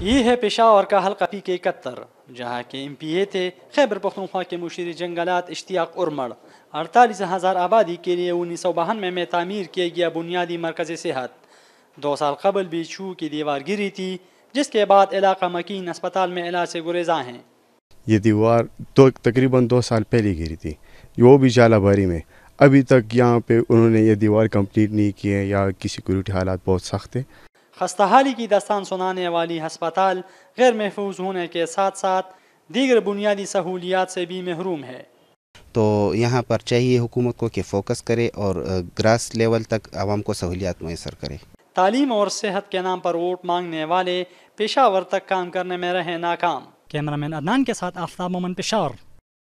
ये है पेशावर का हल्का PK71, जहाँ के MPA थे खैबर पख्तूनख्वा के मुशीर जंगलात इश्तियाक उर्मड़। 48,000 आबादी के लिए 1992 में तामीर किया गया बुनियादी मरकज़ सेहत 2 साल कबल भी छू की दीवार गिरी थी, जिसके बाद इलाका मकीन अस्पताल में इलाज से गुरेजा हैं। ये दीवार तकरीबन 2 साल पहले गिरी थी, वो भी जालाबारी में। अभी तक यहाँ पे उन्होंने ये दीवार कंप्लीट नहीं की है या की सिक्योरिटी हालात बहुत सख्त है। खस्ताहाली की दास्तान सुनाने वाली अस्पताल गैर महफूज होने के साथ साथ दीगर बुनियादी सहूलियात से भी महरूम है। तो यहाँ पर चाहिए हुकूमत को कि फोकस करे और ग्रास लेवल तक आवाम को सहूलियात मैसर करे। तालीम और सेहत के नाम पर वोट मांगने वाले पेशावर तक काम करने में रहे नाकाम। कैमरामैन अदनान के साथ आफ्ताब मोहम्मद, पेशावर।